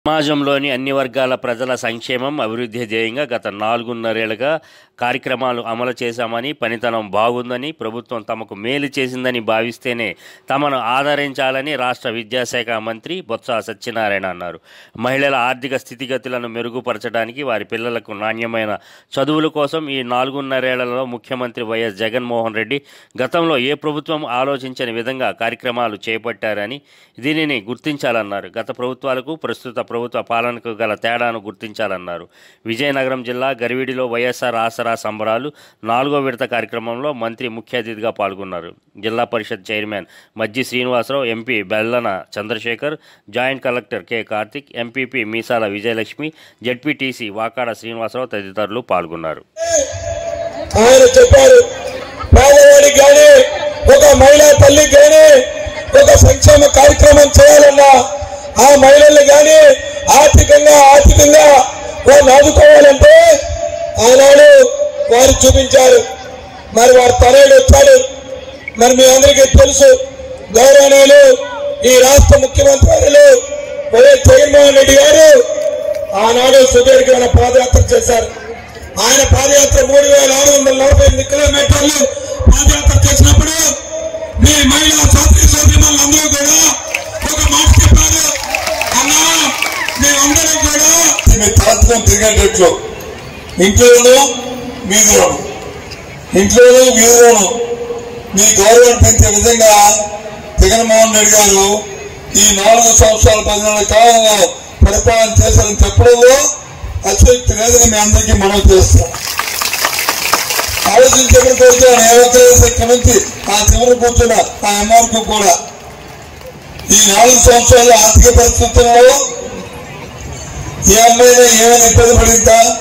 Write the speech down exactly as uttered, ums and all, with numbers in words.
సమాజంలోని అన్ని వర్గాల ప్రజల సంక్షేమం అభివృద్ధి ధ్యేయంగా గత నాలుగున్నరేళ్లుగా కార్యక్రమాలు అమలు చేశామని, పనితనం బాగుందని, ప్రభుత్వం తమకు మేలు చేసిందని భావిస్తేనే తమను ఆదరించాలని రాష్ట్ర విద్యాశాఖ మంత్రి బొత్స సత్యనారాయణ అన్నారు. మహిళల ఆర్థిక స్థితిగతులను మెరుగుపరచడానికి, వారి పిల్లలకు నాణ్యమైన చదువుల కోసం ఈ నాలుగున్నరేళ్లలో ముఖ్యమంత్రి వైఎస్ జగన్మోహన్ రెడ్డి గతంలో ఏ ప్రభుత్వం ఆలోచించని విధంగా కార్యక్రమాలు చేపట్టారని, దీనిని గుర్తించాలన్నారు. గత ప్రభుత్వాలకు ప్రస్తుత ప్రభుత్వ పాలనకు గల తేడాను గుర్తించాలన్నారు. విజయనగరం జిల్లా గరివిడిలో వైఎస్ఆర్ ఆసరా సంబరాలు నాలుగో విడత కార్యక్రమంలో మంత్రి ముఖ్య అతిథిగా పాల్గొన్నారు. Zilla Parishad chairman Majji Srinivasa Rao, MP Bellana Chandrasekhar, joint collector K Karthik, MPP Meesala Vijayalakshmi, ZPTC Vakada Srinivasa Rao తదితరులు పాల్గొన్నారు. ఆయన చెప్పారు, పేదవాడికి కానీ ఒక మహిళా తల్లికి కానీ ఒక సంక్షేమ కార్యక్రమం చేయాలన్నా, ఆ మహిళల్ని కానీ ఆర్థికంగా ఆర్థికంగా వారిని ఆదుకోవాలంటే ఆనాడు వారు చూపించారు. మరి వారు తనేడు వచ్చాడు. మరి మీ అందరికీ తెలుసు, గౌరవనీయులు ఈ రాష్ట్ర ముఖ్యమంత్రి వైఎస్ జగన్మోహన్ రెడ్డి గారు ఆనాడు సుదీర్ఘమైన పాదయాత్ర చేశారు. ఆయన పాదయాత్ర మూడు వేల ఆరు వందల నలభై ఎనిమిది కిలోమీటర్లు పాదయాత్ర చేసినప్పుడు మీ మహిళా సోదరి సోదరిమణులందరూ కూడా ఒక మాట చెప్పారు, అన్నా మేమందరం కూడా మీ తాత్వం తిరిగేటట్లు ఇంట్లోనూ వీధిలోను ఇంట్లోనూ వీధిలోను మీ గౌరవం పెంచే విధంగా జగన్మోహన్ రెడ్డి గారు ఈ నాలుగు సంవత్సరాల పది నెలల కాలంలో పరిపాలన చేశారని చెప్పడంలో అతిశక్తి లేదని మీ అందరికీ మనం చేస్తాం. ఆలోచించబడి కూర్చొని ఏ ఒక్కరేసి ఇక్కడ నుంచి ఆ చివరి కూర్చున్న ఆ అమ్మాయికి కూడా ఈ నాలుగు సంవత్సరాల ఆర్థిక పరిస్థితుల్లో ఏ అమ్మాయినా ఏమైనా ఇబ్బంది పడిందా?